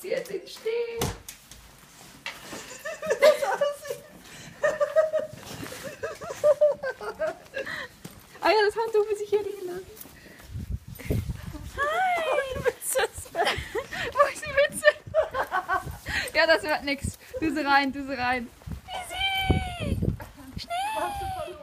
sie jetzt in Schnee. Ah ja, das Handtuch muss ich hier liegen lassen. Hi! Wo ist die Mütze? Ja, das wird nix. Du sie rein, du sie rein. Easy! Schnee!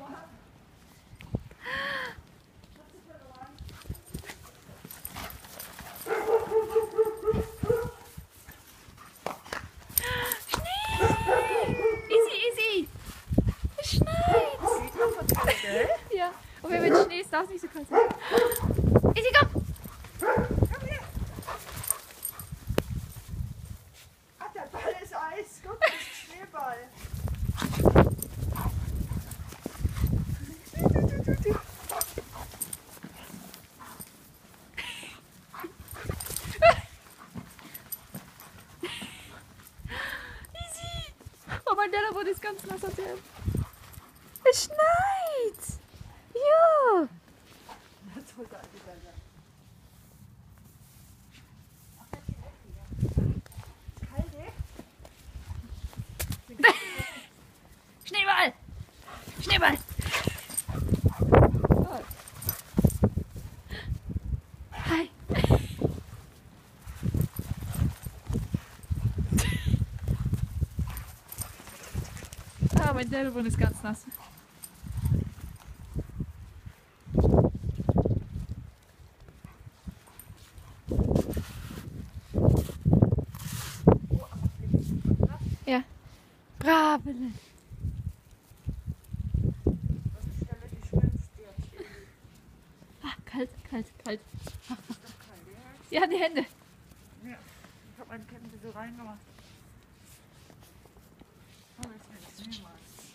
Easy! Es schneit! Ja, und wenn es Schnee ist, darf es nicht so kalt sein. Easy, komm! Komm her! Ach, der Ball ist Eis. Guck, das ist ein Schneeball. Easy! Oh, mein Telefon ist ganz nass auf der. Es schneit! Ja! Das holt er wieder. Schneeball! Schneeball! Oh. Hi! Ah, mein Telefon ist ganz nass. Ja. Bravele. Das ist Stelle, die schwimmt jetzt. Ah, kalt, kalt, kalt. Ist doch kalt, Ja, die Hände. ja? Ich habe meine Ketten so reingemacht. Oh, das ist niemals.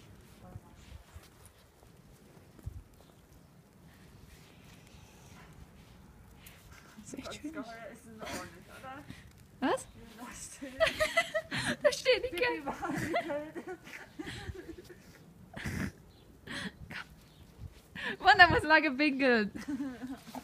Das ist echt schön. Das Geheuer ist in Ordnung, oder? Was? Ja, das steht. Da steht die Kälte. Die Kälte. Mann, da muss mal gebingelt.